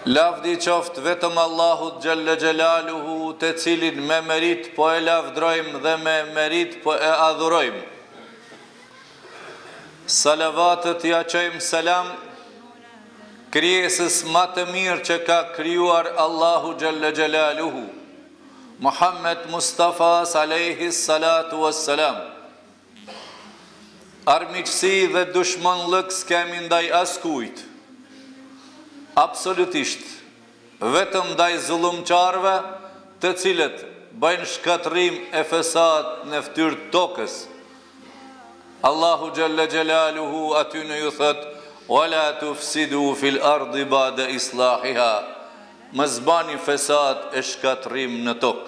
Lavdi qoftë vetëm Allahut Gjelle Gjelaluhu, të cilin me merit po e lavdrojmë dhe me merit po e adhurojmë. Salavatët ja qojmë selam krijesës më të mirë që ka krijuar Allahu Gjelle Gjelaluhu, Muhammed Mustafa alayhi salatu wassalam. Armiqësi dhe dushmanllëk s'kemi ndaj askujt, absolutisht, vetëm ndaj zullumqarëve, të cilët bëjnë shkatrim e fesad në fytyrë të tokës. Allahu Gjelle Gjelaluhu aty në ju thot: "Wala tufsidu fil ardi ba'da islahiha", mos bani fesad e shkatrim në tokë.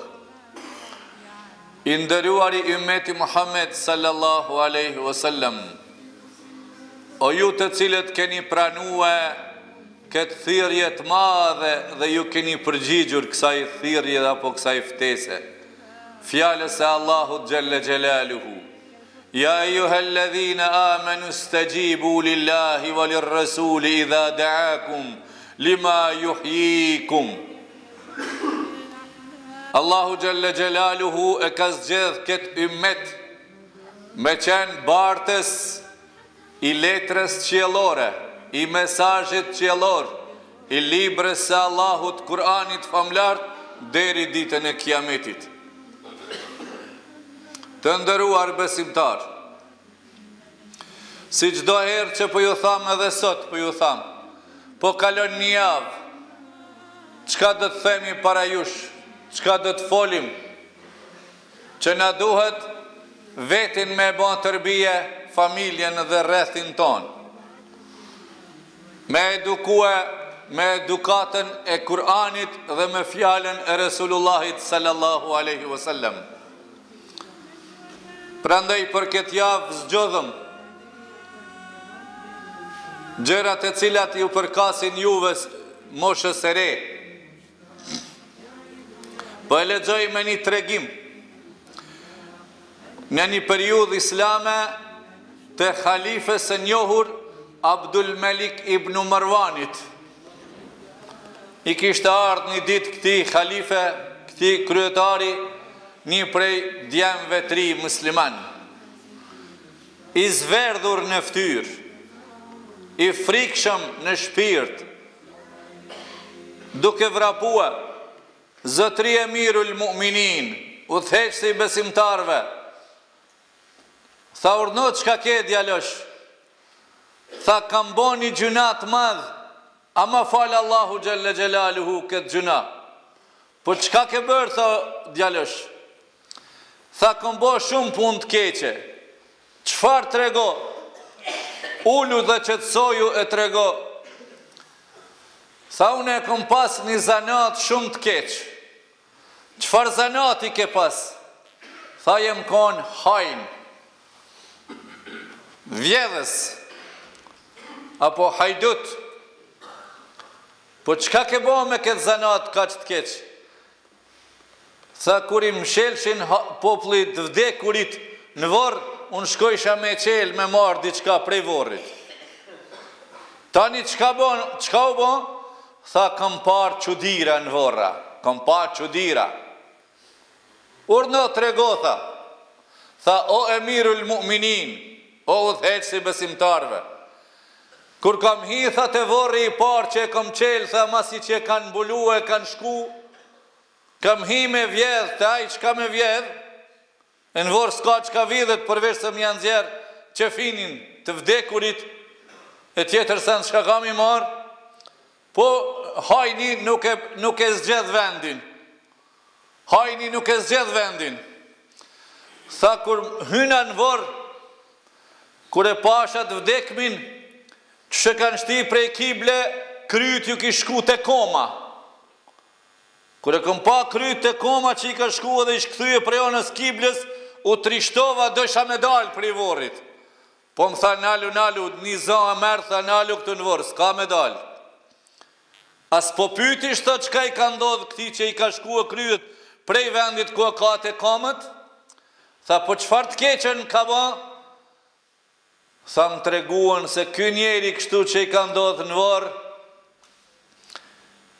I nderuari ummeti Muhammed sallallahu alaihi wasallam, o ju të cilët keni pranuar këtë thirrje të madhe dhe ju keni përgjigjur kësaj thirrje apo kësaj ftese, fjalës e Allahut Gjelle Gjelaluhu: "Ja ejuhalladhina amanu stajibu lillahi wa lirrasuli idha da'akum lima yuhyikum." Allahu Gjelle Gjelaluhu e ka zgjedh këtë ummet me qenë bartës i letrës qiellore, i mesazhit qiellor, i librës së Allahut, Kur'anit famlar, deri ditën e Kiametit. Të nderuar besimtar, si çdo herë që po ju tham edhe sot po ju tham, po kalon një javë, çka do të themi para jush, çka do të folim, që na duhet vetin me bën tërbije familjen dhe rrethin ton, me edukue me edukatën e Kur'anit dhe me fjalën e Resulullahit sallallahu alaihi wasallam. Prandaj për këtë javë zgjodhëm gjërat e cilat ju përkasin juve moshës së re. Po e lexoj me një tregim në një periudhë islame të halifes së njohur Abdul Malik ibn Marwanit. I kishte ardhur një ditë këtij halife, këtij kryetari, një prej djemve të ri musliman, i zverdhur në fytyrë, i frikshëm në shpirt, duke vrapua: "Zotri Emirul Mu'minin, udhëheqësi i besimtarve." Tha: "Urdhno, çka ke djalosh?" Tha: "Kam bo një gjuna të madh, ama fal Allahu Gjelle Gjelaluhu këtë gjuna." "Po çka ke bërë?" tha djalosh. Tha: "Kam bo shumë punë të keqe." "Çfarë trego?" "Ulu dhe qetësoju e trego." Tha: "Unë e kam pas një zanat shumë të keq." "Çfarë zanati ke pas?" Tha: "Jem kon hajn, vjedhës, apo hajdut." "Po çka ke bo me këtë zanat kaq të keq?" Tha: "Kur i mshelshin populli të vdekurit në varr, unë shkojsha me qel me marr diçka prej varrit. Tani çka u bo?" Tha: "Kam par çudira në varra, kam par çudira." "Urdhno, trego." Tha: "O Emirul Mu'minin, o udhëheqësi i besimtarve, kur kam hi, tha, te varri i parë që e kam qel, tha, masi që e kanë mbulu e kanë shku, kam hi me vjedh, të aj që ka me vjedh, në varë s'ka që ka vidhet, përveç se më janë zjerë që finin të vdekurit, e tjetër se në shka kam i marë, po hajni nuk e zgjedh vendin. Hajni nuk e zgjedh vendin." Tha: "Kur hyna në varë, kur e pashat vdekmin, që kanë shti prej kible, kryt ju ki shku të koma. Kur e këm pa kryt të koma që i ka shku edhe i shkëthyje prej onës kibles, u trishtova, dësha me dalë prej varrit. Po më tha: nalu, një za e merë, tha, nalu këtë në varë, s'ka me dalë." As po pyetish thot çka i ka ndodhë këtij që i ka shkuar kryet prej vendit ku ka te kamët? Tha: "Po çfarë të keqen ka bë?" Tha: "Më treguan se ky njeri kështu që i ka ndodhur në varr,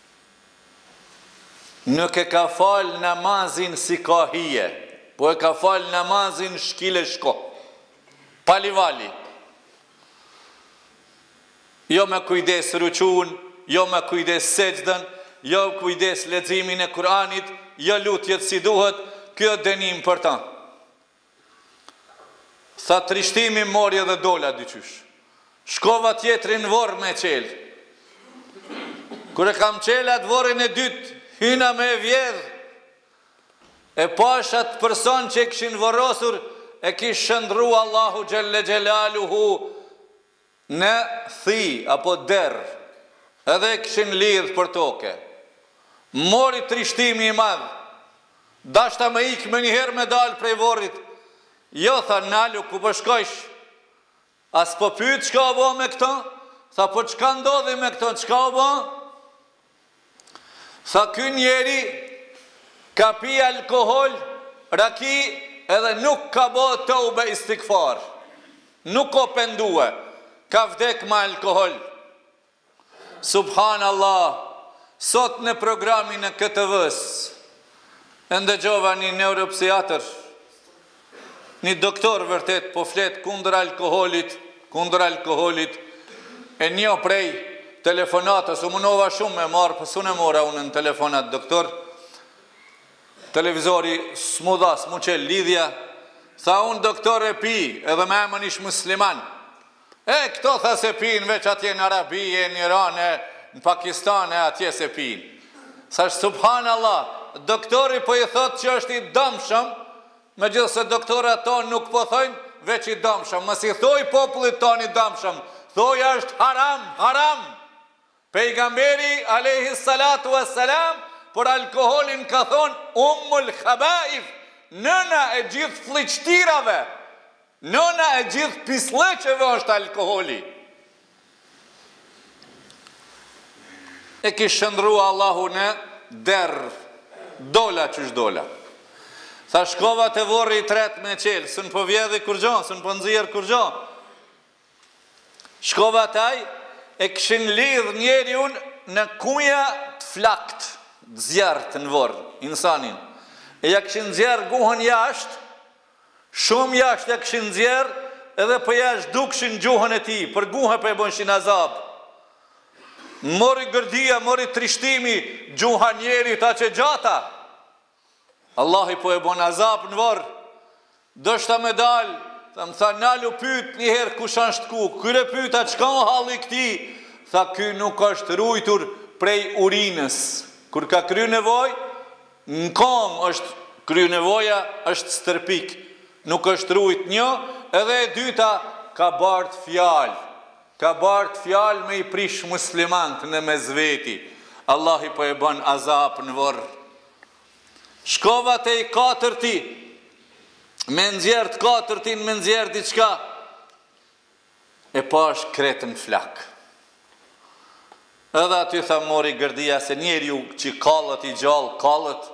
nuk e ka falë namazin si ka hije, po e ka falë namazin shkile shko, palivali. Jo me kujdes ruqun, jo me kujdes sejdën, jo kujdes leximin e Kur'anit, jo lutjet si duhet, kjo dënim për ta. Tha trishtimi mori edhe dola dyqysh. Shkova tjetrin vorë me qelë. Kure kam qelë atë vorën e dytë, hyna me vjedhë, e pashat person që e këshin vorosur, e kishë shëndru Allahu Gjelle Gjelaluhu në thi, apo derë, edhe e këshin lidhë për toke. Mori trishtimi i madhë, dashta me ikë me njëherë me dalë prej vorrit, jo, tha, nalu, ku përshkojsh, as po pyet çka o bo me këto, tha, po çka ndodhi me këto, çka o bo? Tha, ky njeri ka pi alkohol, raki, edhe nuk ka bo tobe istikfar, nuk o pendue, ka vdek ma alkohol. Subhanallah, sot në programin e KTV-s, ndëgjova një neuropsiatër, një doktor vërtet po flet kundër alkoholit, e një prej telefonatës, u munova shumë me marë, pësë unë e mora unë në telefonat, doktor, televizori s'mu dha, s'mu qel lidhja, tha unë doktor e pi, edhe me emën ish musliman, këto tha se pin, veç atje në Arabie, në Iran, në Pakistan, atje se pin. Thash, subhanallah, doktori po i thot që është i dëmshëm, me gjithë se doktorat tonë nuk po thojnë, veç i dëmshëm. Mës i thoj popullit tonë i dëmshëm, thoj është haram, haram. Pejgamberi, alayhi salatu wassalam, por alkoholin ka thonë ummul khabaif, nëna e gjithë fliqtirave, nëna e gjithë pisleqeve është alkoholi. E kishë shëndrua Allahu në derë, dola qësh dola. Tha shkova të vorri i tret me qelë, së në po vjedhi kur gjo, së në po nëzirë kur gjo. Shkova taj, e këshin lidh njeri unë në kuja të flakt, zjartë në vorë, insanin. E ja këshin zjarë guhën jashtë, shumë jashtë ja këshin zjarë, edhe për jashtë dukshin gjuhën e ti, për guhën për e bënshin azab. Mori gërdia, mori trishtimi, gjuha njeri ta që gjata. Allahi po e bon azab në vorë, dështa me dalë, më tha nalu pyt njëherë kush është ku, kyre pyta qka o halli këti, tha ky nuk është rujtur prej urinës, kur ka kry nevoj, në kom është kry nevoja, është stërpik, nuk është rujt një, edhe e dyta ka bartë fjalë me i prish muslimant në mezveti, Allahi po e bon azab në vorë. Shkova të i katërti, me nëzjerë të katërtin, me nëzjerë diqka, e pash kretën flak. Edhe aty tha mori gërdia se njeri ju që kalët i gjallë, kalët.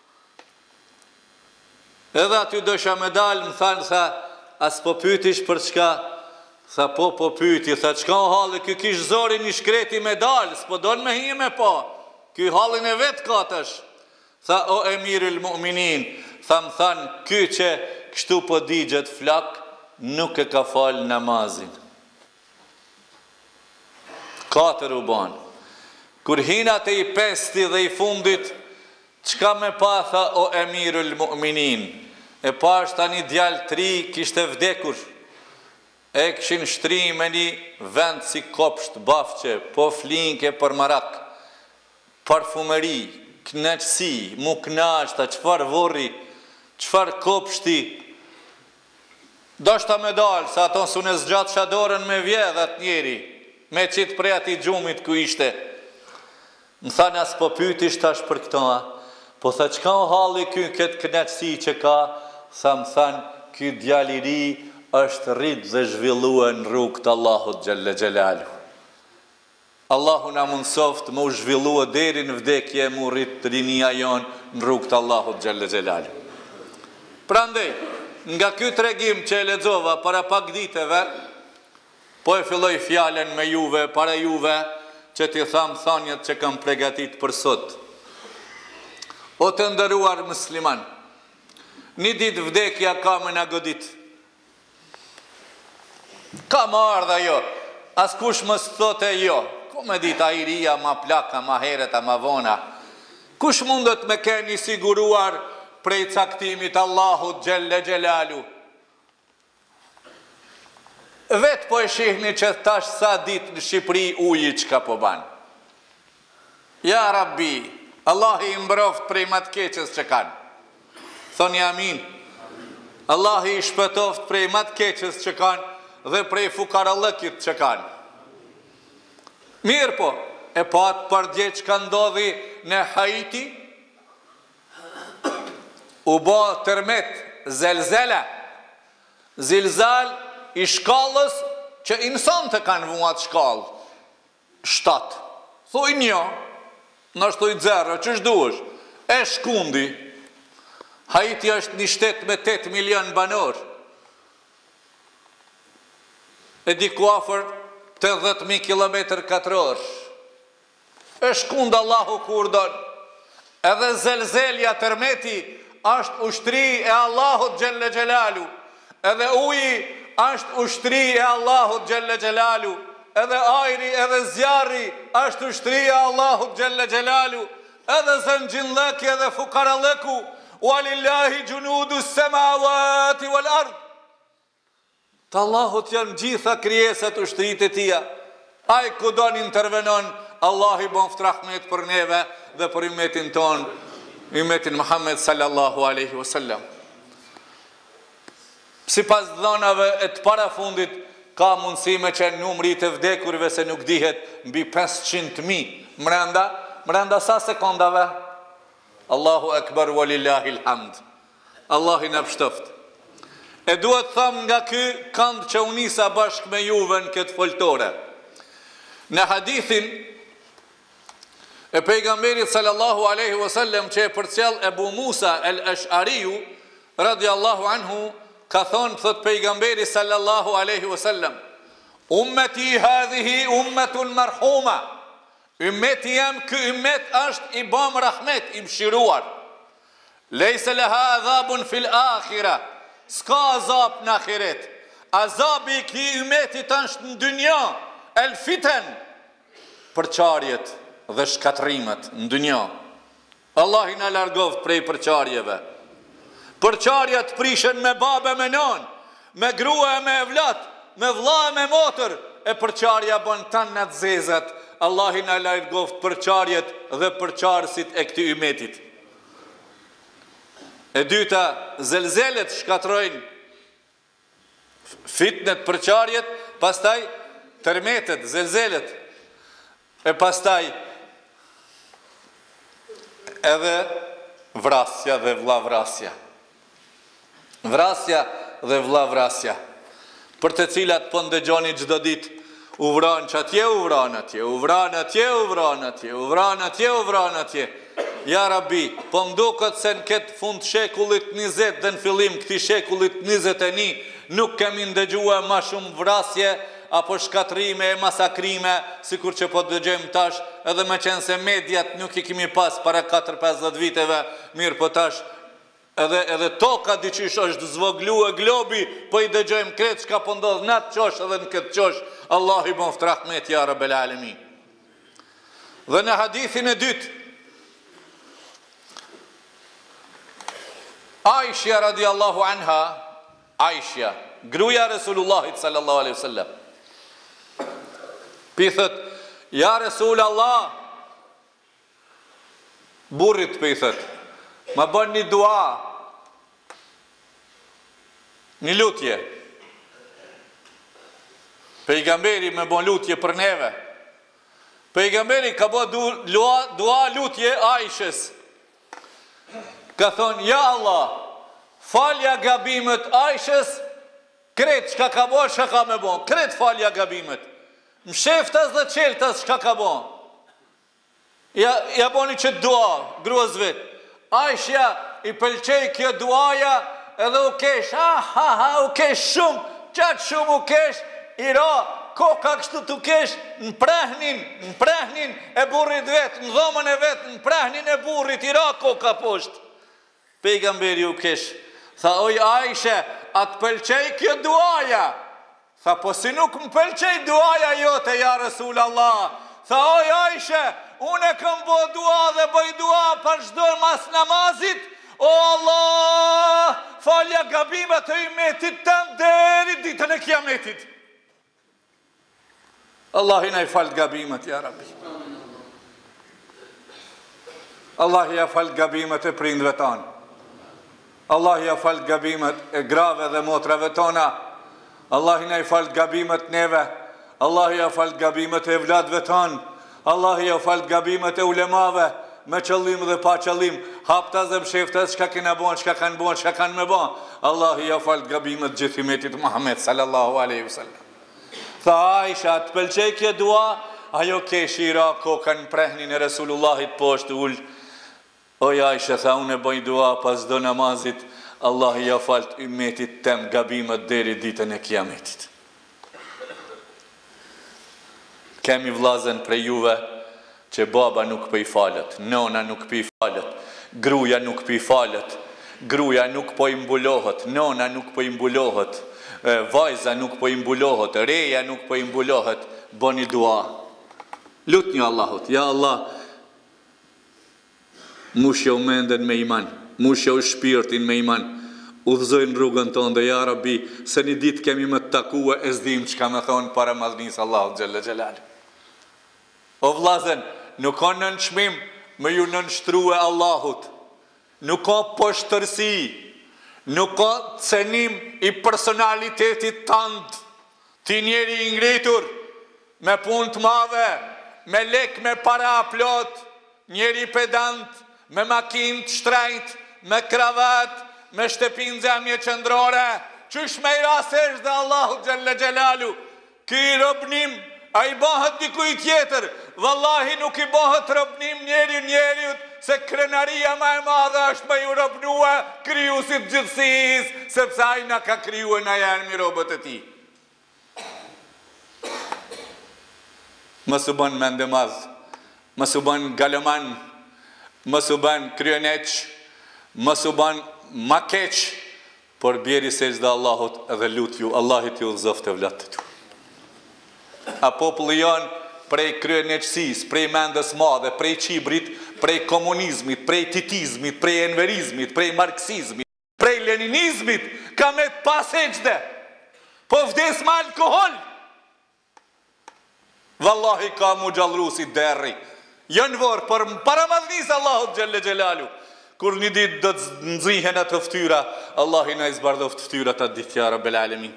Edhe aty dësha me dalë, më thanë, tha, as po pytish për çka, tha po pyti, tha qka o halë, kjo kish zori një shkreti me dalë, s'po donë me hi me po, kjo halën e vetë katësh. Tha, o emirul mu'minin, tha më thanë, ky që kështu po digjet flak, nuk e ka falë namazin. Katër u banë. Kur hinat e i pesti dhe i fundit, qka me pa, tha, o emirul mu'minin, e pa është ta një djallë tri kishte vdekur, e këshin shtri me një vend si kopsht bafqe, po flinke për marak, parfumeri, knaqësi, mu knaqëta, qëfar vorri, qëfar kopshti, do shta me dalë, sa ato su në zgjatë shadorën me vjedhat njeri, me qitë prej ati gjumit ku ishte. Më thanë as po pytish tash për këtoa, po tha qka o halli kjo këtë knaqësi që ka, sa më thanë, kjo djaliri është rritë dhe zhvillua në rrugë të Allahut Gjelle Gjelalu. Allahu na mundsoft më u zhvillua deri në vdekje, më u rrit rinia jonë në rrugë të Allahut Gjelle Gjelalu. Prandaj, nga ky tregim që e lexova para pak diteve, po e filloj fjalen me juve, para juve, që t'i tham thanjet që kam pregatit për sot. O të ndëruar musliman, një ditë vdekja ka me na godit. Ka më ardha jo, askush mos thote jo. Ku me dit ajria, ma plaka, ma hereta, ma vona. Kush mundet me keni siguruar prej caktimit Allahut Gjelle Gjelalu? Vetë po e shihni që tash sa dit në Shqipëri uji që ka po ban. Ja Rabbi, Allah i mbroft prej matë keqës që kanë. Thoni amin. Allah i shpëtoft prej matë keqës që kanë dhe prej fukarallëkit që kanë. Mirë po, e patë përdje që ka ndodhi në Haiti, u bo tërmet, zelzela, zilzal i shkallës që insan të kanë vuat shkallë. 7. Thuj një, nështë thuj 0, që shduesh? E shkundi. Haiti është një shtet me 8 milion banor. E di ku afër 80.000 km2. E shkund Allahu kur don. Edhe zelzelja tërmeti është ushtri e Allahut Gjelle Gjelalu. Edhe uji është ushtri e Allahut Gjelle Gjelalu. Edhe ajri, edhe zjarri është ushtri e Allahut Gjelle Gjelalu. Edhe zëngjinlëki edhe fukarallëku. Walillahi gjunudu semawati wal ard. Të Allahut janë gjitha krijesat ushtrit e tia. Aj ku do një intervenon, Allah i boft rahmet për neve dhe për imetin ton, imetin Muhammed sallallahu aleyhi wasallam. Si pas dhonave e të para fundit, ka mundësime që numri të vdekurve se nuk dihet mbi 500.000. Mrenda sa sekondave? Allahu akbar walillahi alhamd. Allah i në pështoft. E duhet thëmë nga ky kënd që unisa bashkë me juve në këtë foltore. Në hadithin e pejgamberit sallallahu aleyhi wasallam që e përcjell Ebu Musa el-Ash'ariu radiallahu anhu, ka thonë, thot pejgamberi sallallahu aleyhi wasallam, ummeti hadhihi ummetun marhuma. Ummeti jam, kë ummet është i bom rahmet, i mshiruar. Lejse leha adhabun fil akhira. Ska azab në akhiret. Azabi i ki ummetit është në dynja, el fiten, përqarjet dhe shkatrimet në dynja. Allah i në largoft prej përqarjeve. Përqarjet prishen me babe me non, me grua e me evlat, me vlla e me motër, e përqarja bon tanë në të zezat. Allah i në largoft përqarjet dhe përqarësit e këti ummetit. E dyta, zelzelet shkatrojnë fitnet, përqarjet, pastaj tërmetet, zelzelet, e pastaj edhe vrasja dhe vllavrasja. Vrasja dhe vllavrasja, për të cilat po ndëgjoni çdo ditë, u vran që atje, u vran atje, u vran atje, u vran atje, u vran atje, u vran atje. Ja Rabbi, po mduket se në këtë fund shekullit 20 dhe në fillim këti shekullit 21 nuk kemi ndëgjua ma shumë vrasje apo shkatrime e masakrime, sikur që po dëgjojmë tash, edhe me qenë se mediat nuk i kemi pas para 4-50 viteve, mirë po tash, edhe toka diqysh është zvoglu e globi, po i dëgjojmë kretë që ka po ndodhë në atë qosh edhe në këtë qosh, Allah i boft rahmet, ja Rabbel Alamin. Dhe në hadithin e dytë, Aisha radiallahu anha, Aisha, gruja Resulullahit sallallahu alaihi wasallam, pithet, ja Resulullah, burrit pithet, ma bën një dua, një lutje. Pejgamberi me bën lutje për neve. Pejgamberi ka bën dua lutje Aishës. Ka thonë, ja Allah, falja gabimet Aishës, kretë shka ka bo, shka ka me bo, kretë falja gabimet. Më sheftas dhe qeltas shka ka bo. Ja boni që dua, gruaz vetë. Aishja i pëlqej kjo duaja edhe u kesh, u kesh shumë, qatë shumë u kesh, i ra, koka kështu të kesh në prehnin e burrit vetë, në dhomën e vetë, në prehnin e burrit, i ra koka poshtë. Pejgamberi u kesh, tha, oj Aisha, atë pëlqej kjo duaja? Tha, po si nuk më pëlqej duaja jote, ja Resul Allah. Tha, oj Aisha, unë e kam bo dua dhe bëj dua për çdo mas namazit, o Allah, falja gabimet e umetit tëm deri ditën e kiametit. Allah i na i falë gabimet, ja Rabbi. Allah i ja falë gabimet e prindve tanë. Allah i ja falë gabimet e grave dhe motrave tona. Allah i na i falë gabimet neve. Allah i ja falë gabimet e vladve tanë. Allah i ja falë gabimet e ulemave, me qëllim dhe pa qëllim, haptas dhe msheftas, shka kena bon, shka kanë bon, shka kanë me bon. Allah i ja falë gabimet gjithimetit Muhammed sallallahu aleyhi wasallam. Tha Aisha, të pëlqej kjo dua, ajo ke shira kokën prehnin e Resulullahit poshtë ullë. Oj Aisha, tha unë e bëj dua pas do namazit, Allah i ja falë të umetit tem gabimet deri ditën e kiametit. Kemi vllazën prej juve që baba nuk po i falet, nona nuk po i falet, gruaja nuk po i falet, gruaja nuk po i mbulohet, nona nuk po i mbulohet, vajza nuk po i mbulohet, reja nuk po i mbulohet. Bëni dua. Lutni Allahut, ja Allah, mushjo mendën me iman, mushjo shpirtin me iman, udhëzojnë rrugën tonë dhe ja Rabbi, se një ditë kemi më të takua e zdim që ka me thonë para madhnisë Allahut Gjelle Gjelalu. O vllazën, nuk ka nënçmim me ju nënshtrue Allahut, nuk ka poshtërsi, nuk ka cenim i personalitetit tënd, ti njeri i ngritur, me punë të madhe, me lek, me para plot, njeri pedant, me makinë të shtrejt, me kravat, me shtëpinë zemje qëndrore, qysh me i rasesh dhe Allahu Gjelle Gjelalu, ki robnim, a i bëhet dikuj tjetër, vallahi nuk i bëhet robnim njeriut, se krenaria ma e madhe është me ju robnua kryusit gjithësis, sepse a i na ka kryu e na janë mi robët e ti. Mësë bën mendemaz, mësë bën galoman, mësë bën kryeneq, mësë bën makeq, por bjeri se dhe Allahut edhe lut ju, Allahit ju dhëzoft e vlatë tu. A populli janë prej kryeneqësis, prej mendës madhe, prej qibrit, prej komunizmit, prej titizmit, prej enverizmit, prej marksizmit, prej leninizmit, ka me të paseqde, po vdes me alkohol. Wallahi ka mu gjallru si derri. Jënë vorë, për para madhnisë Allahut Gjelle Gjelalu, kur një ditë do të nëzihen atë ftyra, Allah i na izbardhoft ftyra të ditja Rabbel Alemin.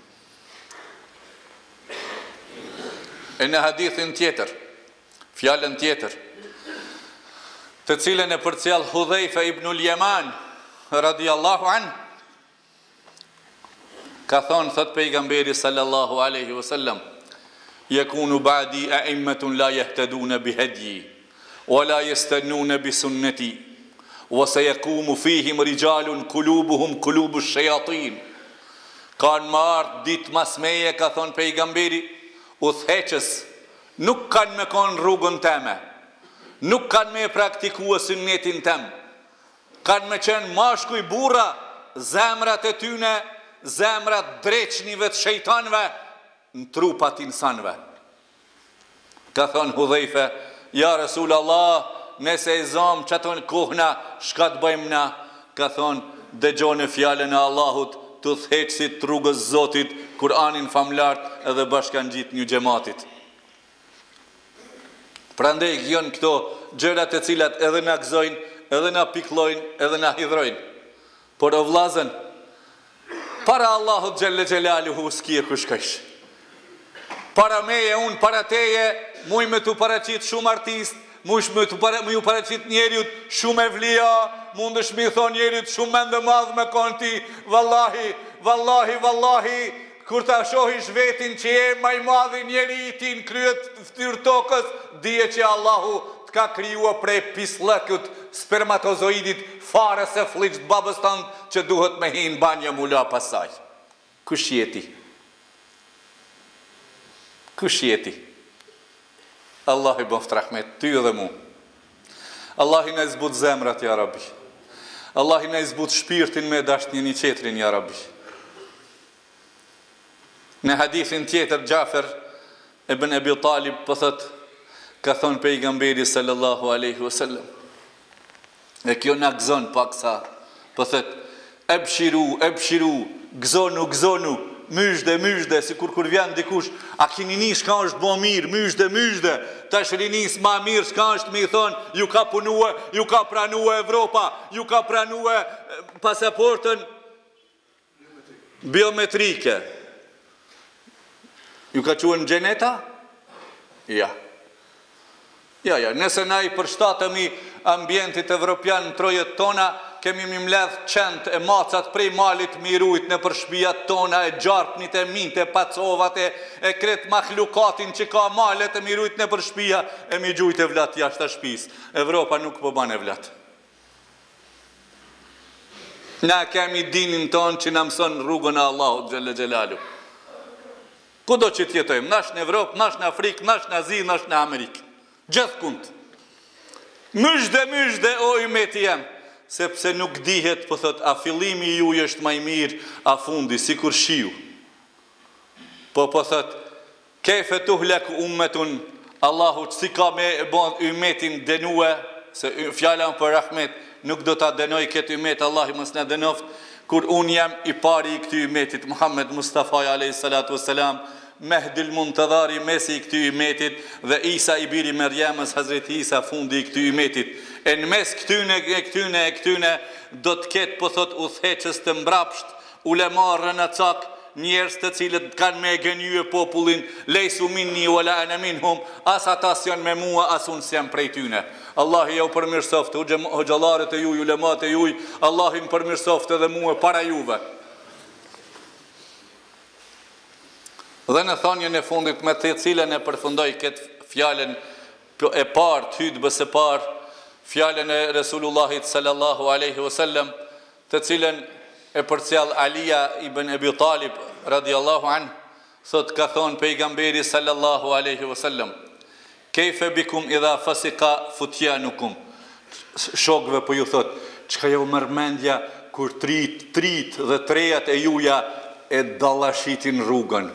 E në hadithin tjetër, fjallën tjetër, të cilën e përcjell Hudhejfe ibnul Jeman, radiallahu an, ka thonë, thot pejgamberi sallallahu aleyhi wasallam, yakunu ba'di a'immatun la yahtaduna bihadyi, wa la yastanuna bisunnati, wa sayaqumu fihim rijalun kulubuhum kulubu shayatin. Kanë marrë ditë mas meje, ka thonë pejgamberi, udhëheqës nuk kanë me konë rrugën teme, nuk kanë me praktikua sunnetin tem, kanë me qenë mashkuj burra, zemrat e tyne, zemrat dreqnive të shejtanve, në trupat insanve. Ka thonë Hudhejfe, ja Resul Allah, nëse i zomë që ato në kohna, shka të bëjmë na, ka thonë, dëgjone fjallën e Allahut, të thëheqësit të rrugës Zotit, Kur'anin famlartë edhe bashkan gjitë një gjematit. Prandej janë këto gjërat e cilat edhe na gëzojnë, edhe na piklojnë, edhe na hidhrojnë. Por o vllazën, para Allahut Gjelle Gjelaluhu s'kije kush kësh. Para meje, unë para teje, muj me të paraqit shumë artist, muj me ju paraqit njeriut shumë e vlia, mund është mi thonë njeriut shumë mendë madhë me konti, vallahi, kur ta shohish vetin që je maj madhi njeri i ti në kryet ftyrë tokës, dije që Allahu të ka kryua prej pislëkut spermatozoidit fare se fliqt babës tanë që duhet me hinë banja mula pasaj. Kush jeti? Kush jeti? Allah i bëft rahmet, ty dhe mu. Allah i në zbut zemrat, ja Rabbi. Allah i në zbut shpirtin me dasht një qetrin, ja Rabbi. Në hadithin tjetër, Gjafer ibn Abi Talib pëthët, ka thonë pejgamberi sallallahu aleyhi wasallam. E kjo në gëzon paksa, pëthët, ebshiru, gëzonu, myshde, si kur vjen dikush, a kini një shka është bo mirë, myshde, ta shrinis ma mirë, shka është me i thonë, ju ka punue, ju ka pranue Evropa, ju ka pranue pasaportën biometrike. Ju ka quen gjeneta? Ja, nëse na i përshtatëmi ambientit evropian në trojet tona, kemi mi mledh qend e macat prej malit mirujt në përshpijat tona, e gjarpnit e mint, e pacovat, e kret mahlukatin që ka malet e mirujt në përshpija, e mi gjujt e vlat jashtë të shpis. Evropa nuk po ban e vlat. Na kemi dinin ton që në mëson rrugën e Allahut Gjelle Gjelalu. Kudo që tjetojmë, nash në Evropë, nash në Afrikë, nash në Azi, nash në Amerikë. Gjithë kund. Myshde, o ymeti jem, sepse nuk dihet, po thot, a fillimi ju është maj mirë, a fundi, si kur shiu. Po thot, kefe tuhlek ummetun, Allahu që si ka me bon ymetin denue, se fjallan për rahmet, nuk do ta denoj këtë ymet, Allah i mos në denoft, kur unë jam i pari i këty ymetit, Muhammed Mustafa a.s. Mehdil Muntadhari mesi i këty ymetit, dhe Isa i biri Merjemës, Hazreti Isa fundi i këty ymetit. E në mes këtyne, do të ketë, po thot, utheqës të mbrapsht, ulemarë në cak, njerës të cilët kanë me gënjë popullin, lejsu minni wala ana minhum, as ata s'janë me mua, as unë s'jam prej tyne. Allah i jau përmirësoft, hoxalarët e juj, ulemat e juj, Allah i më përmirësoft edhe mua para juve. Dhe në thonjën e fundit me të cilën e përfundoj këtë fjallën e parë, të hutbës e parë, fjallën e Resulullahit sallallahu aleyhi wasallam, të cilën e përcjell Alija ibn Abi Talib radiallahu anë, thot ka thonë pejgamberi sallallahu aleyhi wasallam, kejfe bikum idha fasika futjanukum. Shokve po ju thot, qka jo mërmendja kur trit dhe trejat e juja e dalashitin rrugën.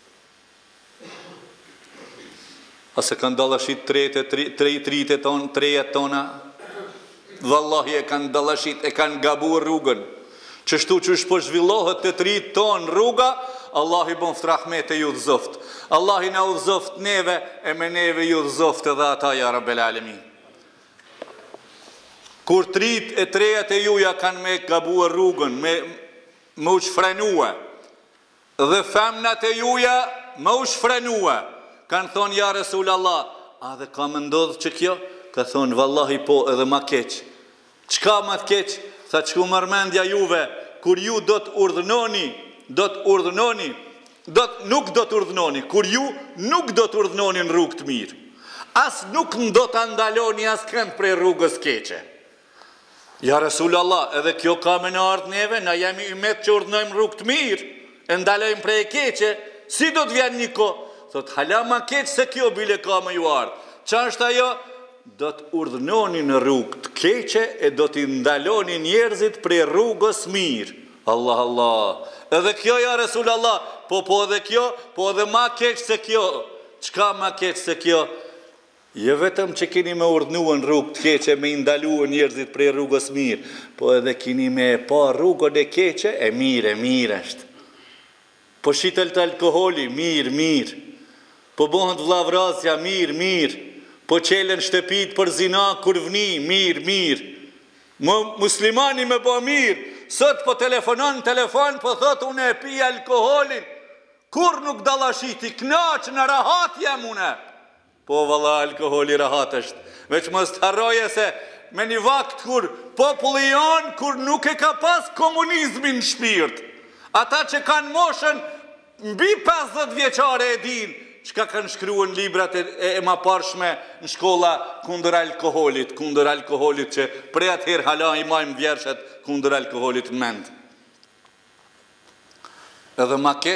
Ase kanë dalashit trejet tona, vallahi e kanë dalashit, e kanë gabuar rrugën. Qështu që është po zhvillohet të trit ton rruga, Allah i bon frahmet e ju dhëzoft. Allah i na u dhëzoft neve, e me neve ju dhëzoft edhe ata, ja Rabbel Alemin. Kur trit e trejat e juja kanë me gabuar rrugën, me u shfrenua, dhe femnat e juja me u shfrenua, kanë thonë, ja Resul Allah, a dhe ka më ndodhë që kjo? Ka thonë, vallahi po edhe ma keq. Qka ma të keq? Tha që ku mërmendja juve, kur ju do të urdhënoni, nuk do të urdhënoni, kur ju nuk do të urdhënoni në rrugë të mirë. As nuk do të ndaloni as kënd prej rrugës keqe. Ja Resul Allah, edhe kjo ka me në ardhë neve, na jemi ymet që urdhënojmë rrugë të mirë, e ndalojmë prej keqe, si do të vjen një ko? Thot, hala ma keq se kjo bile ka me ju ardhë. Qa është ajo? Do të urdhënoni në rrugë të keqe e do t'i ndaloni njerëzit prej rrugës mirë. Allah. Edhe kjo, ja Resul Allah, po edhe kjo, po edhe ma keq se kjo. Qka ma keq se kjo? Je vetëm që kini me urdhënuar në rrugë të keqe, me ndaluar njerëzit prej rrugës mirë, po edhe kini me pa rrugën e keqe, e mirë është. Po shitel të alkoholi, mirë. Po bohën të vlavrazja, mirë. Po qelen shtepit për zina, kur vni, mirë. Muslimani me bo mirë. Sot po telefonon, po thot unë e pi alkoholin. Kur nuk dalashiti, knaq në rahat jam une. Po valla alkoholi rahat është. Veç mos të harroje se me një vakt kur populli jonë, kur nuk e ka pas komunizmin në shpirt. Ata që kanë moshën, mbi 50 vjeqare e din, qka kanë shkrua në librat e ma parshme në shkolla kundër alkoholit që prej atëherë hala i majmë vjershet kundër alkoholit në mend. Edhe ma keq,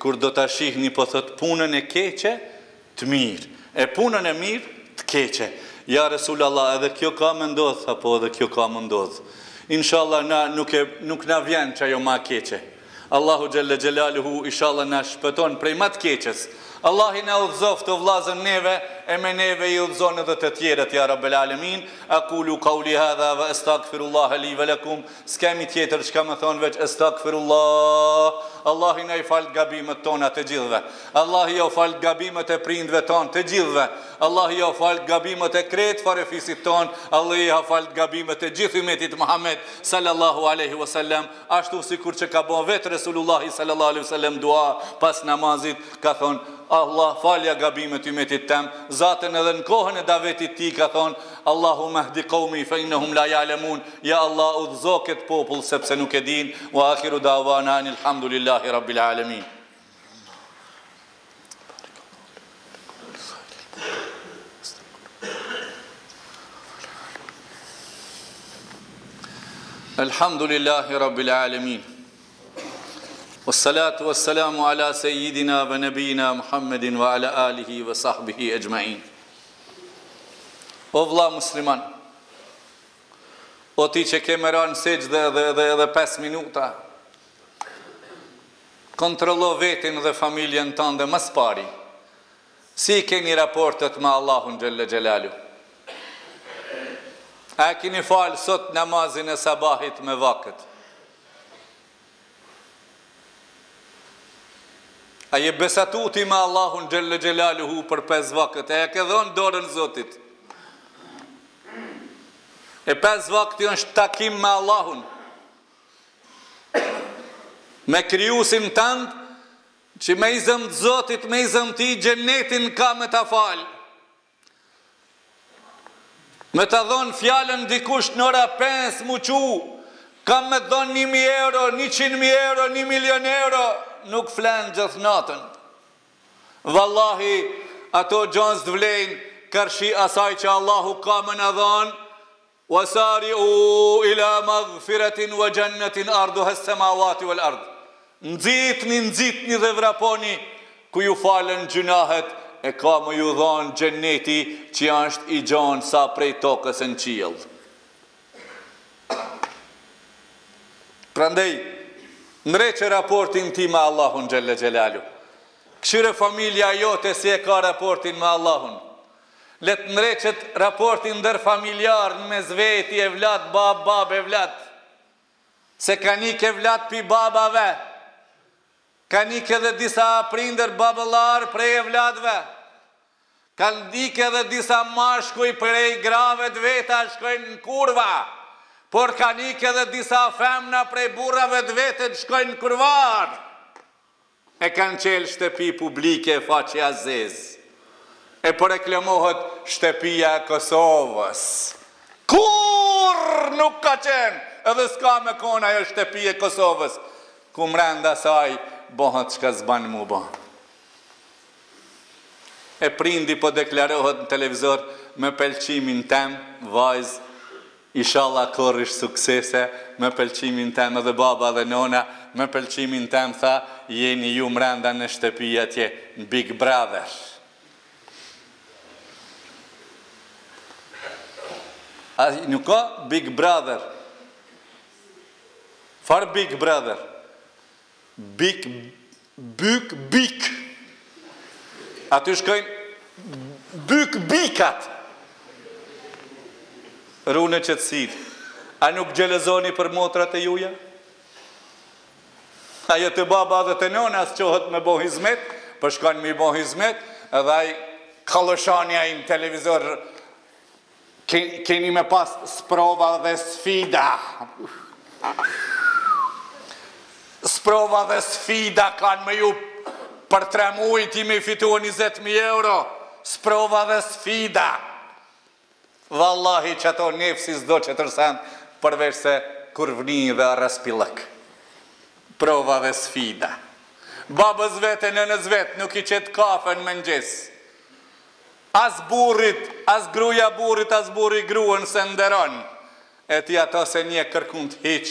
kur do ta shihni po thot punën e keqe të mirë, e punën e mirë të keqe. Ja Resulullah, edhe kjo ka më ndodh apo edhe kjo ka më ndodh. Inshallah na nuk na vjen çajo më keqe. Allahu xhalla xhelaluhu inshallah na shpëton prej më të keqes. Allah i na udhëzoft të vllazën neve, e me neve i udhëzon edhe të tjerët, ja Rabbel Alamin. Aqulu qawli hadha wa astaghfirullah li wa lakum. S'kemi tjetër çka më thon veç astaghfirullah. Allah i na i fal gabimet tona të gjithëve. Allah i fal gabimet e prindve tonë të gjithëve. Allah i fal gabimet e kretë farefisit tonë. Allah i fal gabimet e gjithë ummetit Muhammed sallallahu alaihi wasallam. Ashtu sikur që ka bën vetë Resulullah sallallahu alaihi wasallam dua pas namazit, ka thonë Allah falja gabimet ummetit tem, zatën edhe në kohën e davetit ti ka thonë Allahumma hdi qaumi fa innahum la ya'lamun. Ja Allah udhëzo këtë popull sepse nuk e din. Wa akhiru da'wana alhamdulillahi rabbil alamin. Alhamdulillahi rabbil alamin. Wassalatu wassalamu ala sayyidina wa nabiyina Muhammedin wa ala alihi wa sahbihi ajma'in. O vlla musliman, o ti që ke më ranë sejdë dhe 5 minuta, kontrollo vetin dhe familjen tënde dhe mas pari, si keni raportet me Allahun xhalla xhelalu. A keni falë sot namazin e sabahit me vakët? A je besatuti me Allahun xhalla xhelaluhu për 5 vakët? A ke dhënë dorën Zotit? E 5 vakti është takim me Allahun, me krijuesin tënd, që me izëm të Zotit, me izëm ti xhenetin ka me ta falë. Me ta dhonë fjallën dikush në ora 5 muqu, kam me dhonë 1.000 euro, 100.000 euro, 1 milion euro, nuk flenë gjithë natën. Wallahi, ato gjonës të vlejnë, kërshi asaj që Allahu ka me në dhonë, wasari'u ila maghfiratin wa jannatin arduha as-samawati wal ard. Nxitni dhe vraponi ku ju falen gjunahet, e ka më ju dhonë gjenneti që është i gjonë sa prej tokës në qiell. Prandej, ndreqe raportin ti me Allahun xhalla xhelalu. Këshire familja jote si e ka raportin me Allahun. Let ndreqet raportin ndër familjar në mes veti, evlat, bab, evlat. Se ka nik evlat pi babave. Ka nik edhe disa prinder babëlar prej evlatve. Ka nik edhe disa mashkuj prej grave të veta shkojnë në kurva. Por ka nik edhe disa femna prej burrave të vetet shkojnë në kurvar. E kanë qelë shtëpi publike faqe azez. E por reklamohet shtëpia e Kosovës. Kur nuk ka qenë, edhe s'ka me kona ajo shtëpi e Kosovës, ku mrenda saj bëhet çka s'ban mu bë. E prindi po deklarohet në televizor me pëlqimin tem, vajz, inshallah korrish suksese, me pëlqimin tem edhe baba dhe nona, me pëlqimin tem tha, jeni ju mrenda në shtëpi atje, në Big Brother. A nuk ka Big Brother. Far Big Brother. Big. Aty shkojnë bikat. Rune qetësit. A nuk gjelezoni për motrat e juja? Ajo të baba dhe të nona së qohët me bo hizmet, për shkojnë me bo hizmet, edhe aj kalëshanja i në televizor. Keni me pas sprova dhe sfida. Sprova dhe sfida kanë me ju për 3 muaj ti me fitu 20.000 euro. Sprova dhe sfida. Wallahi që ato nefsi s'do që tërsen përveç se kurvni dhe raspillëk. Prova dhe sfida. Babës vete, nënës vetë, nuk i qetë kafe në mëngjes. As burrit, as gruja burrit, as burri gruën se nderon. E ti ato se një kërkun të hiq,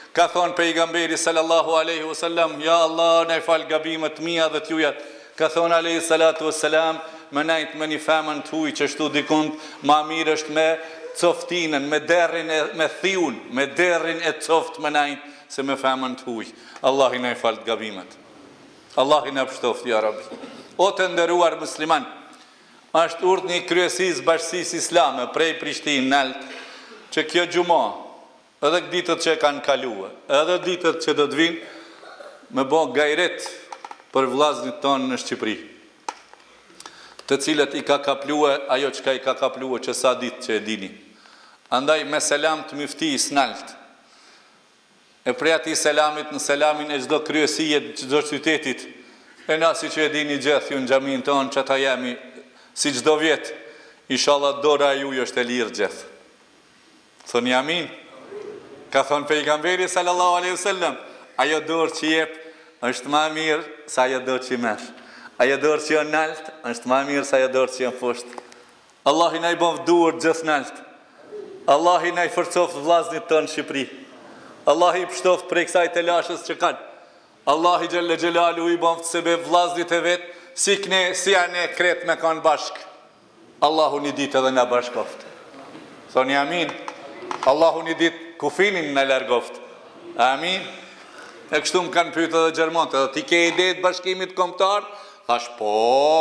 Ka thonë pejgamberi sallallahu alaihi wasallam, ja Allah, ne fal gabimet mia dhe t'juja. Ka thonë alaihi salatu wassalam, më najt me një femën t'huj që shtu dikund, ma mirë është me coftinën, me thiun, me derrin e coft më najt, se me femën t'huj. Allah i ne fal gabimet. Allah i ne pështoft, ja Rabbi. O të nderuar musliman, është urdhë një kryesis bashkësis islame prej Prishtinë nalt, që kjo gjuma, edhe ditët që kanë kaluar, edhe ditët që do të vinë, me bo gajret për vllaznit tonë në Shqipëri, të cilët i ka kaplue ajo që ka i ka kaplue që sa ditë që e dini. Andaj me selam të myftis nalt, e prej ati selamit në selamin e çdo kryesie, çdo qytetit, e na si që e dini gjithë ju në xhamin tonë që ta jemi, si çdo vjetë, inshallah dora juaj është e lirë gjithë. Thoni amin. Ka thonë pejgamberi sallallahu alaihi wasallam, ajo dorë që jep është më mirë se ajo dorë që merr. Ajo dorë që janë nalt është më mirë se ajo dorë që janë poshtë. Allah i na i bën duar gjithë nalt. Allah i na i forcoft vllaznit tonë në Shqipëri. Allah i pështoft prej kësaj të lashës që kanë. Allah i xhelle xhelalu i bën sebe vllaznit e vet, si ne, si anë kret me kanë bashk. Allahu një ditë edhe na bashkoft. Thoni amin. Allahu një ditë kufinin në largoft. Amin. E kështu më kanë pyetur edhe gjermanët, edhe ti ke ide të bashkimit kombëtar? Thash po.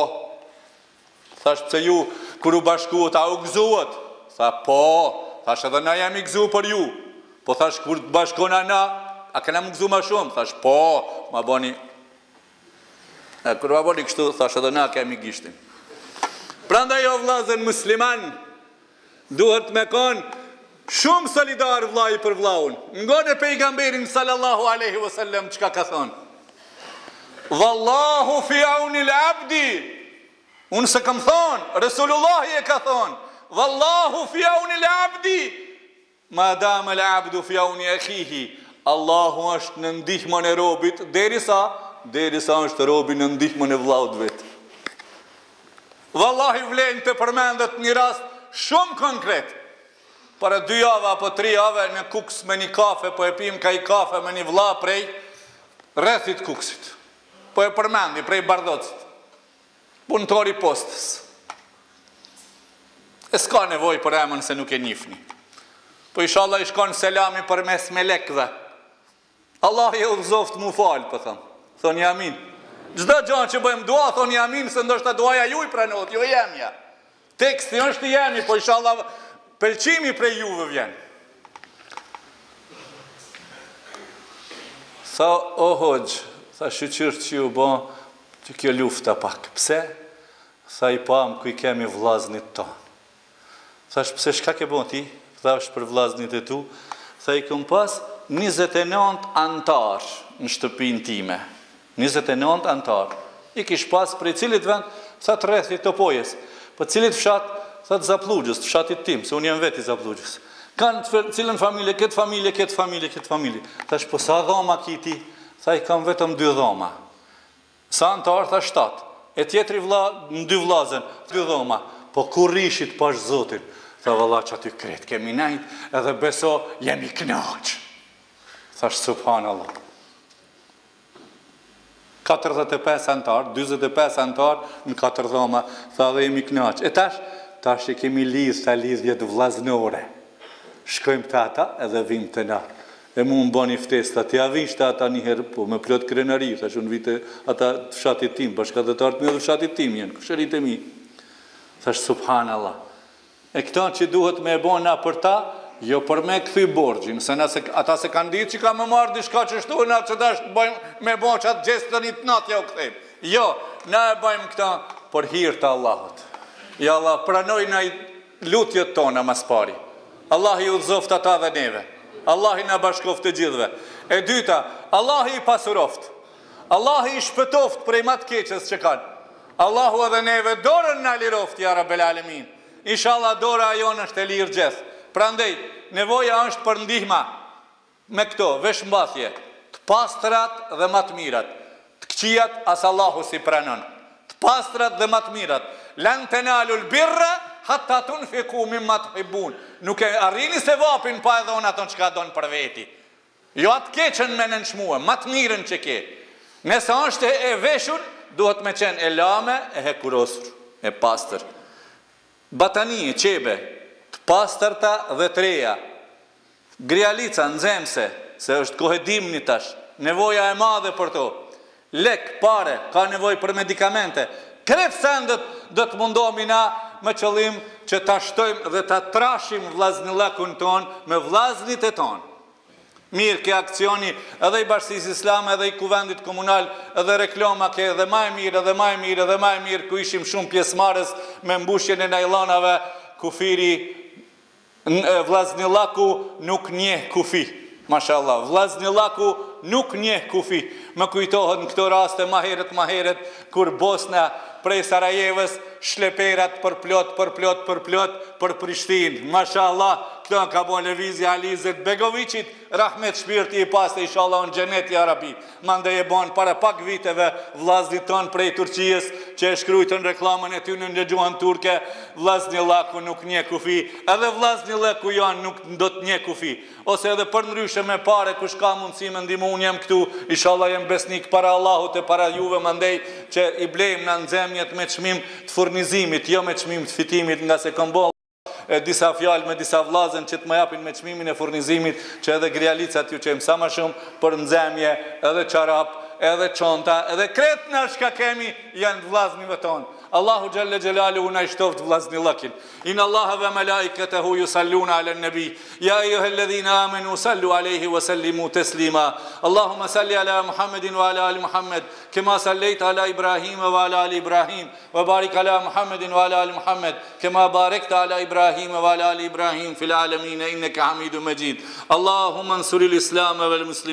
Thash pse ju kur u bashkuat a u gëzuat? Tha po. Thash edhe na jemi gëzu për ju. Po thash kur të bashkona na, a kena më gëzu më shumë? Thash po, ma boni. Kur ma boni kështu, thash edhe na kemi gishtin. Prandaj o vllazën musliman, duhet me konë shumë solidar vllai për vllaun. Nga pejgamberin sallallahu alaihi wasallam çka ka thonë? Wallahu fi auni al-abdi. Unë se kam thonë, Resulullahi e ka thonë, Wallahu fi auni al-abdi. Ma dama al-abdu fi auni akhihi. Allahu është në ndihmën e robit derisa është robi në ndihmën e vllaut vet. Wallahi vlen të përmendet një rast shumë konkret. Para 2 javë apo 3 javë në Kuks me një kafe, po e pim ka i kafe me një vlla prej rrethit Kuksit. Po e përmendi prej Bardhocit. Punëtori postës. E s'ka nevoj për emën se nuk e njifni. Po inshallah i shkon selami për mes melekve. Allah i udhëzoft mu falë, po thëmë. Thoni amin. Çdo gjë që bëjmë dua, thoni amin, se ndoshta duaja ju i pranohet, jo jemja. Teksti është i jemi, po inshallah pëlqimi prej juve vjen. Sa o hoxh, sa shqyqyrë që ju bo që kjo lufta pak. Pse? Sa i pam ku i kemi vllaznit tonë. Thash pse shka ke bon ti? Thash për vllaznit e tu. Tha i këm pas 29 antar në shtëpin time. 29 antar. I kish pas për i cilit vend, sa të rrethit të pojes. Për cilit fshat, sa të Zaplugjës, fshatit tim, se unë jem veti Zaplugjës. Kanë cilën familje, këtë familje, këtë familje, këtë familje. Thash, po sa dhoma kiti? Tha i kam vetëm 2 dhoma. Sa antar, tha 7. E tjetri në 2 vllazën, 2 dhoma. Po kur rishit pash Zotin? Tha valla që aty kret, kemi najt, edhe beso, jemi knaq. Thash, subhanallah. 45 antar, 25 antar në 4 dhoma, tha dhe jemi knaq. E tash e kemi lidh të lidhjet vllaznore. Shkojmë të ata edhe vim të na. E mu më bani ftesta, të javish të ata njëherë, po me plot krenari, thash unë vite ata të fshatit tim, bashkëdhetarët mi dhe fshatit tim jenë, këshërit e mi. Thash, subhanallah. E këta që duhet me e bo na për ta, jo për me këthy borgjin, se ata se kanë ditë që ka më marrë dishka që shtu, na që dash me bo që atë gjestë të një të natë ja u këthejmë. Jo, na e bajmë këta për hirë të Allahut. Ja Allah, pranoj na i lutjet tona mas pari. Allah i udhëzoft ata dhe neve. Allah i na bashkoft të gjithve. E dyta, Allah i pasuroft. Allah i shpëtoft prej matë keqës që kanë. Allahu edhe neve dorën na liroft, ja Rabbel Alemin. Inshallah dora jonë është e lirë gjithë. Prandej, nevoja është për ndihma me këto, veshmbathje, të pastrat dhe më të mirat. Të këqijat as Allahu si pranon. Të pastrat dhe më të mirat. Lan tenalul birra hatta tunfiqu mimma tuhibbun. Nuk e arrini se vapin pa e dhon ato çka don për veti. Jo atë keqen me nënshmue, ma të mirën që ke. Nëse është e veshur, duhet me qenë e lame, e hekurosur, e pastër. Batanie, qebe, të pastërta dhe të reja. Grialica, nxemse, se është kohë dimni tash, nevoja e madhe për to. Lek, pare, ka nevoj për medikamente. Kretë sendet do të mundohemi na me qëllim që ta shtojmë dhe ta trashim vllaznillakun ton me vllaznit e ton. Mirë ke akcioni edhe i Bashkisë Islame, edhe i Kuvendit Komunal, edhe reklama ke edhe ma e mirë, edhe ma e mirë, edhe ma e mirë, ku ishim shumë pjesëmarrës me mbushjen e najlonave, kufiri, vllaznillaku nuk njeh kufi. Mashallah, vllaznillaku nuk njeh kufi. Më kujtohet në këto raste ma herët, kur Bosna prej Sarajevës, shleperat për plot për Prishtinë. Mashallah, këto ka bo lëvizja Alizet Begoviqit, rahmet shpirti i pastë, inshallah në xhenet ja Rabi. Mandej e bon para pak viteve vllaznit ton prej Turqijës, që e shkrujtën reklamën e tyre në gjuhën turke, vllaznillaku nuk njeh kufi, edhe vllaznillaku janë nuk do të njeh kufi. Ose edhe për ndryshe me pare, kush ka mundësi me ndihmu, unë jam këtu, inshallah jem besnik para Allahut e para juve, mandej që i blejmë në nxemjet me çmim të furnizimit, jo me çmim të fitimit, nga se kom bo disa fjalë me disa vllazën që të më japin me çmimin e furnizimit, që edhe grialicat ju qejmë sa më shumë për nxemje, edhe çarap, edhe çonta, edhe kretë na shka kemi janë vllaznive tonë. Allahu Gjelle Gjelaluhu na i shtoft vllaznillëkin. Inna Allaha ve malaikatahu yusalluna ala nabi. Ya ayyuhalladhina amanu sallu alayhi wa sallimu taslima. Allahumma salli ala Muhammedin wa ala ali Muhammad, kama sallaita ala Ibrahim wa ala ali Ibrahim, wa barik ala Muhammedin wa ala ali Muhammad, kama barakta ala Ibrahim wa ala ali Ibrahim fil alamin innaka Hamidum Majid. Allahumma ansuril Islam wal muslimin.